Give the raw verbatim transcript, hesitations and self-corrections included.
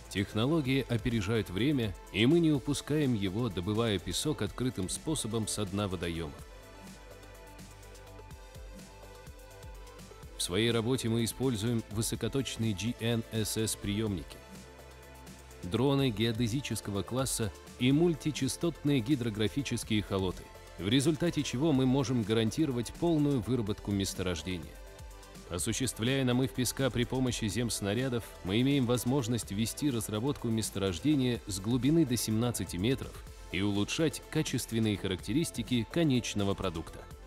Технологии опережают время, и мы не упускаем его, добывая песок открытым способом со дна водоемов. В своей работе мы используем высокоточные джи эн эс эс-приемники, дроны геодезического класса и мультичастотные гидрографические холоты, в результате чего мы можем гарантировать полную выработку месторождения. Осуществляя намыв песка при помощи земснарядов, мы имеем возможность ввести разработку месторождения с глубины до семнадцати метров и улучшать качественные характеристики конечного продукта.